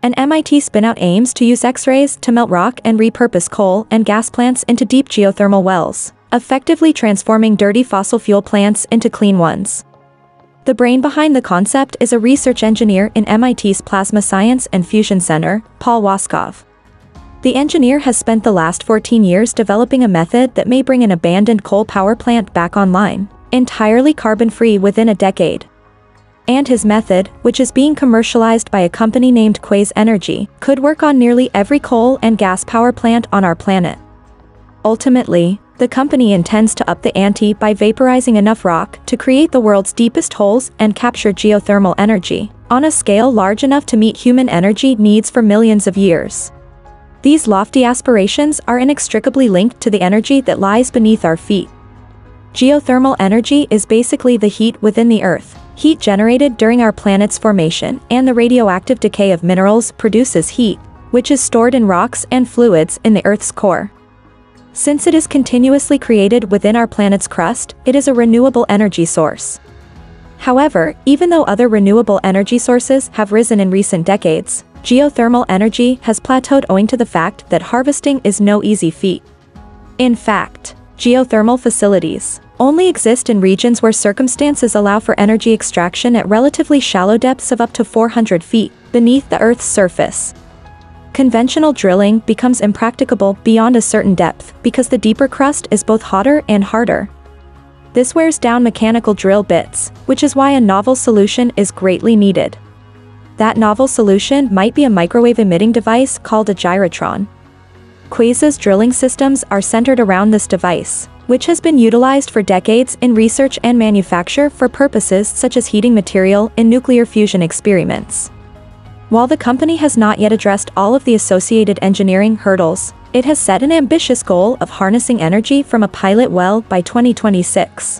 An MIT spinout aims to use X-rays to melt rock and repurpose coal and gas plants into deep geothermal wells, effectively transforming dirty fossil fuel plants into clean ones. The brain behind the concept is a research engineer in MIT's Plasma Science and Fusion Center, Paul Woskov. The engineer has spent the last 14 years developing a method that may bring an abandoned coal power plant back online, entirely carbon-free within a decade. And his method, which is being commercialized by a company named Quaise Energy, could work on nearly every coal and gas power plant on our planet. Ultimately, the company intends to up the ante by vaporizing enough rock to create the world's deepest holes and capture geothermal energy, on a scale large enough to meet human energy needs for millions of years. These lofty aspirations are inextricably linked to the energy that lies beneath our feet. Geothermal energy is basically the heat within the Earth. Heat generated during our planet's formation and the radioactive decay of minerals produces heat, which is stored in rocks and fluids in the Earth's core. Since it is continuously created within our planet's crust, it is a renewable energy source. However, even though other renewable energy sources have risen in recent decades, geothermal energy has plateaued owing to the fact that harvesting is no easy feat. In fact, geothermal facilities only exist in regions where circumstances allow for energy extraction at relatively shallow depths of up to 400 feet beneath the Earth's surface. Conventional drilling becomes impracticable beyond a certain depth because the deeper crust is both hotter and harder. This wears down mechanical drill bits, which is why a novel solution is greatly needed. That novel solution might be a microwave-emitting device called a gyrotron. Quaise's drilling systems are centered around this device, which has been utilized for decades in research and manufacture for purposes such as heating material in nuclear fusion experiments. While the company has not yet addressed all of the associated engineering hurdles, it has set an ambitious goal of harnessing energy from a pilot well by 2026.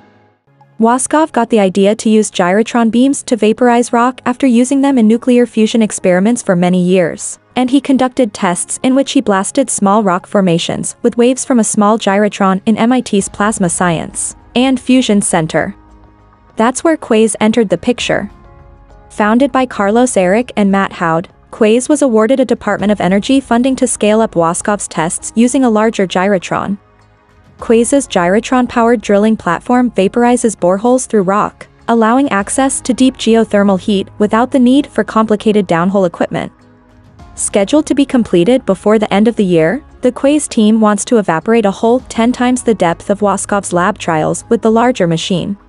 Woskov got the idea to use gyrotron beams to vaporize rock after using them in nuclear fusion experiments for many years, and he conducted tests in which he blasted small rock formations with waves from a small gyrotron in MIT's Plasma Science and Fusion Center. That's where Quaise entered the picture. Founded by Carlos Eric and Matt Howd, Quaise was awarded a Department of Energy funding to scale up Woskov's tests using a larger gyrotron. Quaise's gyrotron-powered drilling platform vaporizes boreholes through rock, allowing access to deep geothermal heat without the need for complicated downhole equipment. Scheduled to be completed before the end of the year, the Quaise team wants to evaporate a hole 10 times the depth of Woskov's lab trials with the larger machine.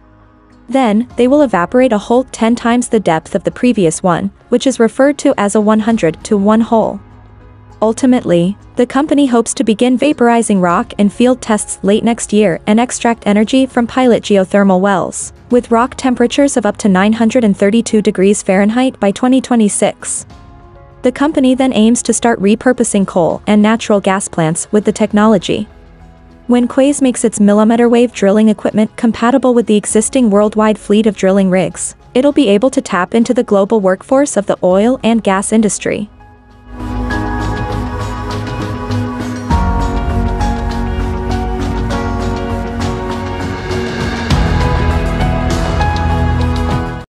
Then, they will evaporate a hole 10 times the depth of the previous one, which is referred to as a 100-to-1 hole. Ultimately, the company hopes to begin vaporizing rock in field tests late next year and extract energy from pilot geothermal wells, with rock temperatures of up to 932 degrees Fahrenheit by 2026. The company then aims to start repurposing coal and natural gas plants with the technology. When Quaise makes its millimeter-wave drilling equipment compatible with the existing worldwide fleet of drilling rigs, it'll be able to tap into the global workforce of the oil and gas industry.